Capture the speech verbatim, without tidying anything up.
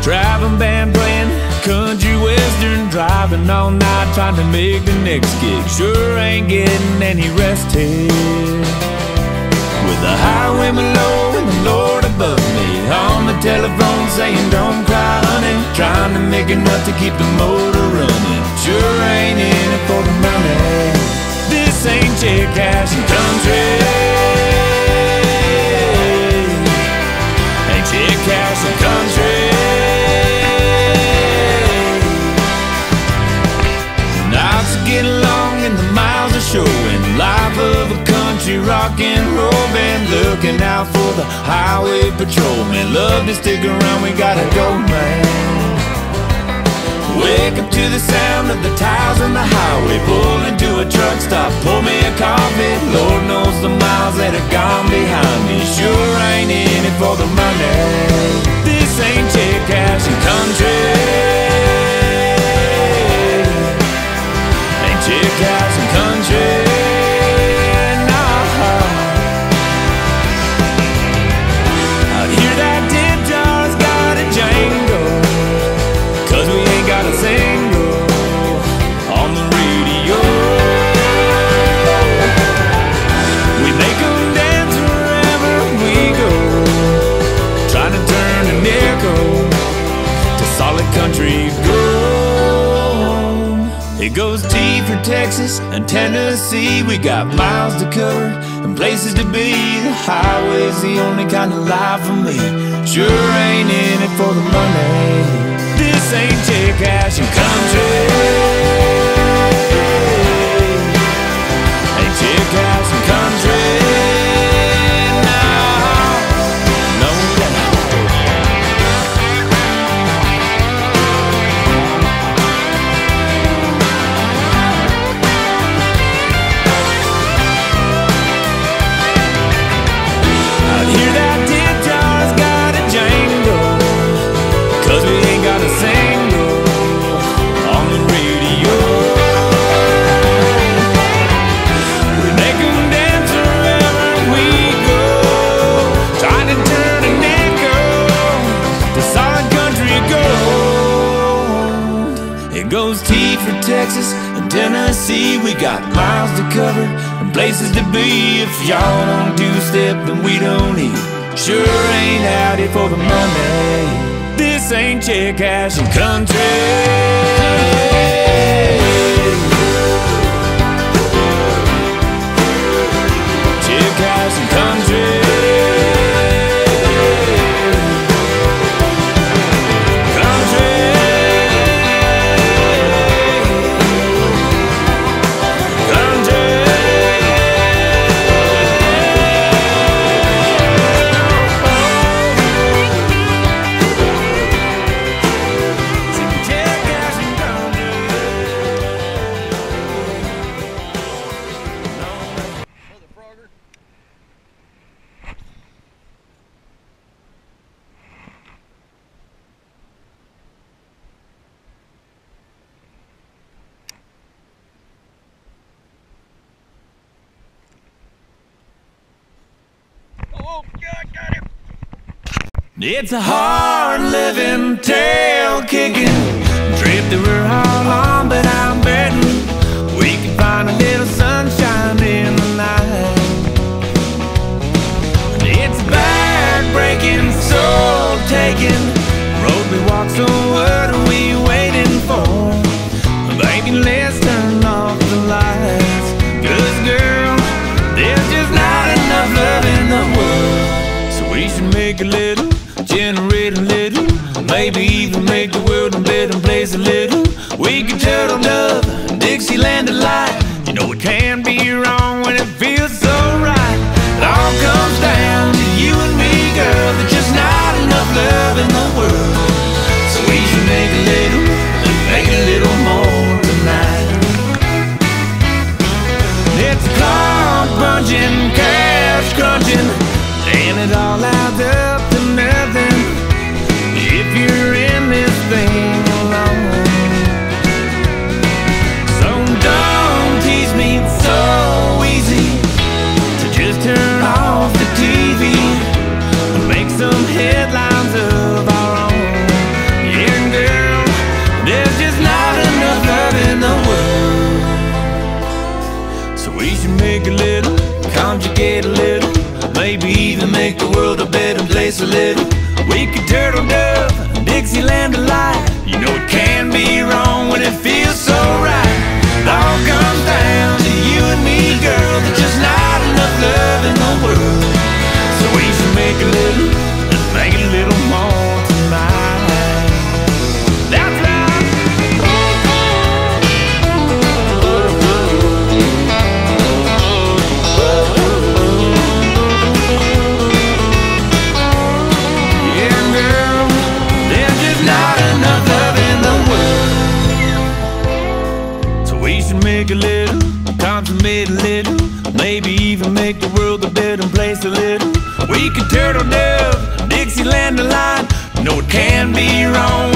Driving band playing country western, driving all night trying to make the next gig. Sure ain't getting any rest here, with the highway below and the Lord above me. On the telephone saying don't cry honey, trying to make enough to keep the motor running. Sure ain't in it for the money. This ain't check cashing country, ain't check cashing country. Get along and the miles are showing. Life of a country rock and roll band, looking out for the highway patrolman. Love to stick around, we gotta go, man. Wake up to the sound of the tires on the highway. Pull into a truck stop, pour me a coffee. Lord knows the miles that have gone behind me. Sure ain't in it for the money. This ain't check cashing country, check out some country, nah. Out here that dead jar's got a jangle, cause we ain't got a single on the radio. We make them dance wherever we go, trying to turn an echo to solid country gold. It goes T for Texas and Tennessee. We got miles to cover and places to be. The highway's the only kind of life for me. Sure ain't in it for the money. This ain't check cashing country, ain't check cashing country. Goes T for Texas and Tennessee. We got miles to cover and places to be. If y'all don't two-step, then we don't eat. Sure ain't out here for the money. This ain't check cashing country, check cashing country. It's a hard living, tail kicking trip that we're all on, but I'm betting we can find a little sunshine in the night. It's back-breaking, soul-taking road we walk, so what are we waiting for? Baby, let's turn off the lights, 'cause girl, there's just not enough love in the world. So we should make a little, generate a little, maybe even make the world a better place a little. We can turtle up Dixieland delight. You know it can't be wrong when it feels so right. It all comes down to you and me, girl. There's just not enough love in the world. So we should make a little, make a little more tonight. It's car punching, cash crunching, and it all adds up to nothing if you're in this thing alone. So don't tease me, it's so easy to just turn off the T V and make some headlines of our own. place a little. We could turtle dove, Dixieland delight. You know it can be wrong when it feels so right. It all comes down to you and me, girl. There's just not enough love in the world. So we should make a little, let's make a little more tonight. That's right. Yeah, girl, there's just not enough love in the world. So we should make a little, consummate a little, maybe even make the world a better place a little. We could turtle dove, Dixieland delight. No, it can be wrong